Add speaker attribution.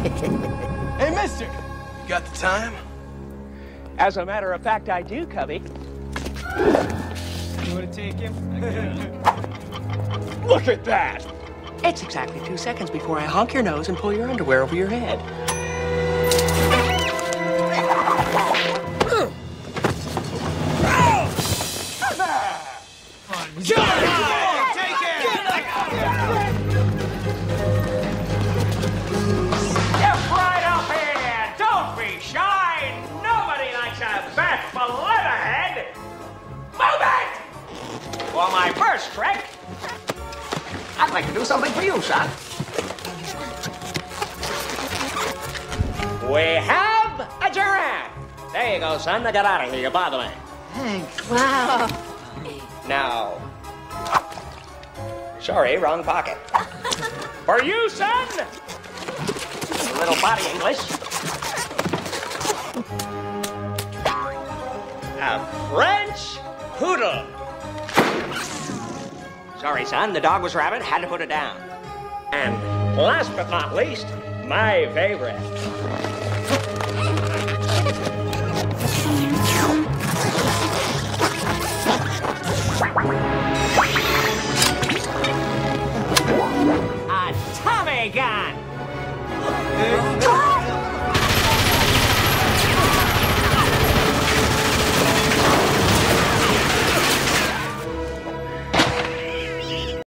Speaker 1: Hey, mister! You got the time?
Speaker 2: As a matter of fact, I do, Cubby.
Speaker 1: You want to take him?
Speaker 2: Look at that! It's exactly 2 seconds before I honk your nose and pull your underwear over your head.
Speaker 3: For my first trick, I'd like to do something for you, son. We have a giraffe. There you go, son. Now get out of here. You're bothering.
Speaker 4: Thanks. Wow.
Speaker 3: Now, sorry, wrong pocket. For you, son. A little body English. A French poodle. Sorry, son, the dog was rabid, had to put it down. And last but not least, my favorite. A Tommy gun!